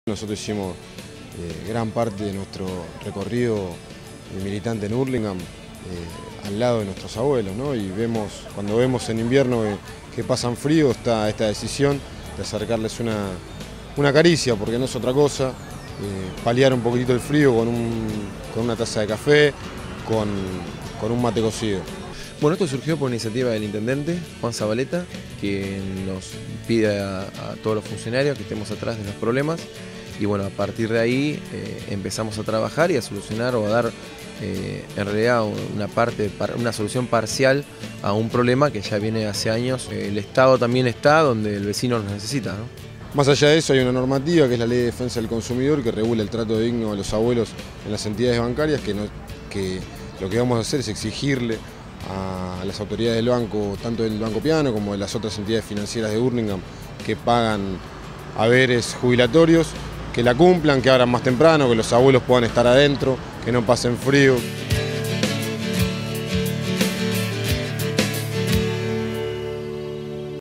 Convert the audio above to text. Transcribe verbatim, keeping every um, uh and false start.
Nosotros hicimos eh, gran parte de nuestro recorrido de militante en Hurlingham eh, al lado de nuestros abuelos, ¿no? Y vemos, cuando vemos en invierno que, que pasan frío, está esta decisión de acercarles una, una caricia, porque no es otra cosa, eh, paliar un poquitito el frío con, un, con una taza de café, con, con un mate cocido. Bueno, esto surgió por iniciativa del intendente, Juan Zabaleta, que nos pide a, a todos los funcionarios que estemos atrás de los problemas. Y bueno, a partir de ahí eh, empezamos a trabajar y a solucionar o a dar eh, en realidad una, parte, una solución parcial a un problema que ya viene hace años. El Estado también está donde el vecino nos necesita, ¿no? Más allá de eso hay una normativa que es la Ley de Defensa del Consumidor que regula el trato digno de los abuelos en las entidades bancarias, que, no, que lo que vamos a hacer es exigirle a las autoridades del banco, tanto del Banco Piano como de las otras entidades financieras de Hurlingham, que pagan haberes jubilatorios, que la cumplan, que abran más temprano, que los abuelos puedan estar adentro, que no pasen frío.